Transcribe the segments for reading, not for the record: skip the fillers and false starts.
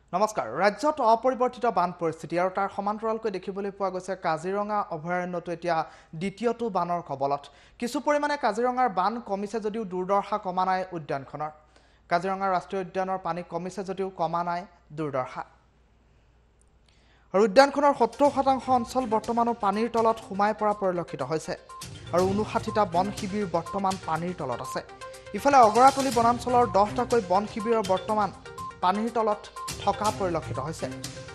নমস্কাৰ ৰাজ্যত অপৰিৱৰ্তিত বান পৰিস্থিতি আৰু তাৰ সমান্তৰালকৈ দেখিবলৈ পোৱা গৈছে কাজিৰঙা অভয়াৰণ্যটো এতিয়া দ্বিতীয়টো বানৰ কবলত কিছু পৰিমাণে কাজিৰঙাৰ বান কমিছে যদিও দুৰ্দশা কমা নাই উদ্যানখনৰ কাজিৰঙা ৰাষ্ট্ৰীয় উদ্যানৰ পানী কমিছে যদিও কমা নাই দুৰ্দশা আৰু উদ্যানখনৰ ৭০% অঞ্চল বৰ্তমানো পানীৰ তলত সোমাই পৰা পৰিলক্ষিত হৈছে আৰু ৫৯টা বন শিবিৰ বৰ্তমান পানীৰ তলত আছে ইফালে অগৰাতলি বনাঞ্চলৰ ১০টাকৈ বন শিবিৰৰ বৰ্তমান পানীৰ তলত থকা পৰিলক্ষিত হৈছে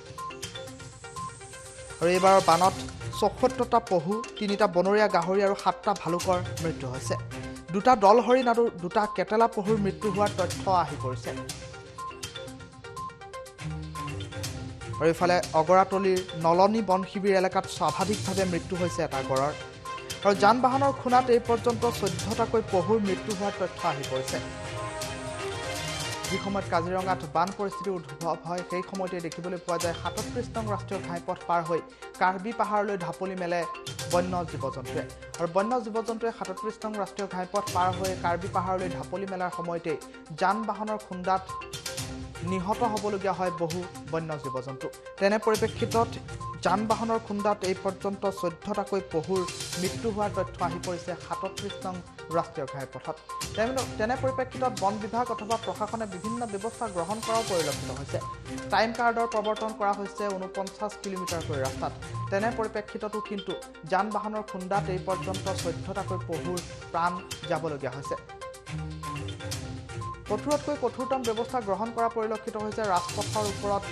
আৰু এইবাৰ বানত ৭৪টা পহু ৩টা বনৰীয়া গাহৰি আৰু ৭টা ভালুকৰ মৃত্যু হৈছে ২টা দল হৰিণ আৰু ২টা কেটেলা পহুৰ মৃত্যু হোৱাৰ তথ্য আহি পৰিছে আৰু ইফালে অগৰাতলিৰ নলনী বন শিবিৰ এলেকাত স্বাভাৱিকভাৱে মৃত্যু হৈছে এটা গড়ৰ আৰু যান বাহনৰ খুনাত এই পৰ্যন্ত ১৪টাকৈ পহুৰ মৃত্যু হোৱাৰ তথ্য আহি পৰিছে যি সময়ত কাজিৰঙাত বান পৰিস্থিতি উদ্ভৱ হয় সেই সময়তে দেখিবলৈ পোৱা যায় ৩৭ নং ৰাষ্ট্ৰীয় ঘাইপথ পাৰ হৈ কাৰ্বি পাহাৰলৈ ঢাপলি মেলে বন্য জীৱ-জন্তুৱে আৰু বন্য জীৱ-জন্তুৱে ৩৭ নং ৰাষ্ট্ৰীয় ঘাইপথ পাৰ হৈ কাৰ্বি পাহাৰলৈ ঢাপলি মেলাৰ সময়তে যান বাহনৰ খুন্দাত নিহত হ'বলগীয়া হয় বহু বন্য জীৱ-জন্তু তেনে পৰিপ্ৰেক্ষিতত যান বাহনৰ খুন্দাত এই পৰ্যন্ত ১৪টাকৈ পহুৰ মৃত্যু হোৱাৰ তথ্য আহি পৰিছে ৩৭ নং ৰাষ্ট্ৰীয় ঘাইপথত তেনে পৰিপ্ৰেক্ষিতত বন বিভাগ অথবা প্ৰশাসনে বিভিন্ন ব্যৱস্থা গ্ৰহণ কৰাও পৰিলক্ষিত হৈছে টাইম কাৰ্ডৰ প্ৰৱৰ্তন কৰা হৈছে ৪৯ কিলোমিটাৰকৈ ৰাস্তাত তেনে পৰিপ্ৰেক্ষিততো কিন্তু যান বাহনৰ খুন্দাত এই পৰ্যন্ত ১৪টাকৈ পহুৰ প্ৰাণ যাবলগীয়া হৈছে কঠোৰতকৈ কঠোৰতম ব্যৱস্থা গ্ৰহণ কৰা পৰিলক্ষিত হৈছে ৰাজপথৰ ওপৰত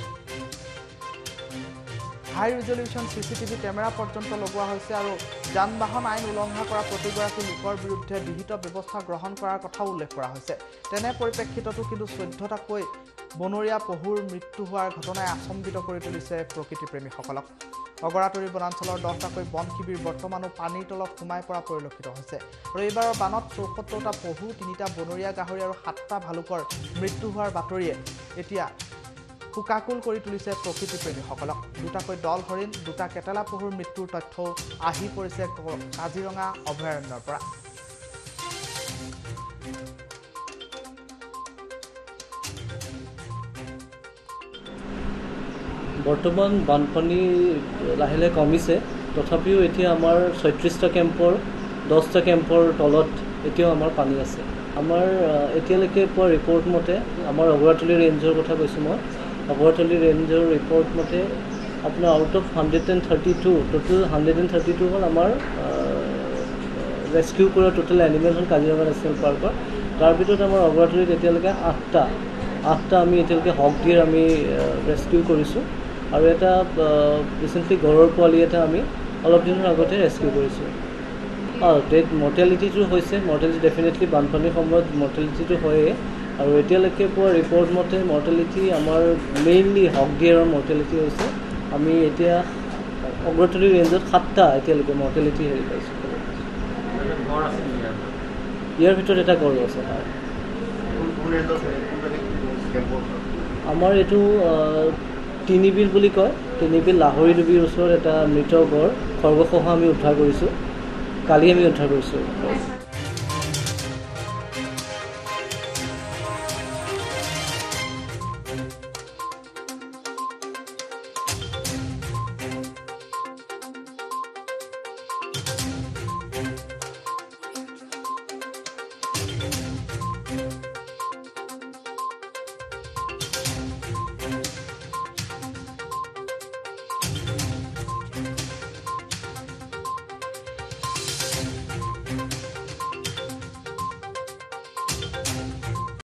হাই ৰিজলিউশ্যন CCTV কেমেৰা পৰ্যন্ত লগোৱা হৈছে আৰু যান বাহন আইন উলংঘা কৰা প্ৰতিগৰাকী লোকৰ বিৰুদ্ধে বিহিত ব্যৱস্থা গ্ৰহণ কৰাৰ কথাও উল্লেখ কৰা হৈছে তেনে পৰিপ্ৰেক্ষিততো কিন্তু ১৪টাকৈ বনৰীয়া পহুৰ মৃত্যু হোৱাৰ ঘটনাই আচম্বিত কৰি তুলিছে প্ৰকৃতিপ্ৰেমীসকলক অগৰাতলি বনাঞ্চলৰ ১০টাকৈ বন শিবিৰ বৰ্তমানো পানীৰ তলত সোমাই পৰা পৰিলক্ষিত হৈছে আৰু এইবাৰৰ বানত ৭৪টা পহু ৩টা বনৰীয়া গাহৰি আৰু ৭টা ভালুকৰ মৃত্যু হোৱাৰ বাতৰিয়ে এতিয়া শোকাকুল কৰি তুলিছে প্ৰকৃতিপ্ৰেমীসকলক ২টাকৈ দল হৰিণ ২টা কেটেলা পহুৰ মৃত্যুৰ তথ্যও আহি পৰিছে কাজিৰঙা অভয়াৰণ্যৰ পৰা বৰ্তমান বানপানী লাহে লাহে কমিছে তথাপিও এতিয়া আমাৰ ৩৬টা কেম্পৰ ১০টা কেম্পৰ তলত এতিয়াও আমাৰ পানী আছে আমাৰ এতিয়ালৈকে পোৱা ৰিপৰ্ট মতে আমাৰ অগৰাতলি ৰেঞ্জৰ কথা কৈছোঁ মই অগৰাতলি ৰেঞ্জৰ ৰিপৰ্ট মতে আপোনাৰ আউট অফ 132 টোটেল 132 হ'ল আমাৰ ৰেস্কিউ কৰা টোটেল এনিমেল হ'ল কাজিৰঙা নেশ্যনেল পাৰ্কৰ তাৰ ভিতৰত আমাৰ অগৰাতলিত এতিয়ালৈকে ৮টা আমি এতিয়ালৈকে হক ডিয়াৰ আমি ৰেস্কিউ কৰিছোঁ আৰু এটা ৰিচেণ্টলি গড়ৰ পোৱালি এটা আমি অলপ দিনৰ আগতে ৰেস্কিউ কৰিছোঁ ডেথ মৰ্টেলিটিটো হৈছে মৰ্টেলিটি ডেফিনেটলি বানপানীৰ সময়ত মৰ্টেলিটিটো হয়েই আৰু এতিয়ালৈকে পোৱা ৰিপৰ্ট মতে মৰ্টেলিটি আমাৰ মেইনলি হক ডিয়াৰৰ মৰ্টেলিটি হৈছে আমি এতিয়া অগৰাতলি ৰেঞ্জত 7টা এতিয়ালৈকে মৰ্টেলিটি হেৰি পাইছোঁ ইয়াৰ ভিতৰত এটা গড় আছে আমাৰ এইটো তিনিবিল বুলি কয় তিনিবিল লাহৰি ডুবিৰ ওচৰত এটা মৃত গড় খৰ্গসহ আমি উদ্ধাৰ কৰিছোঁ কালি আমি উদ্ধাৰ কৰিছোঁ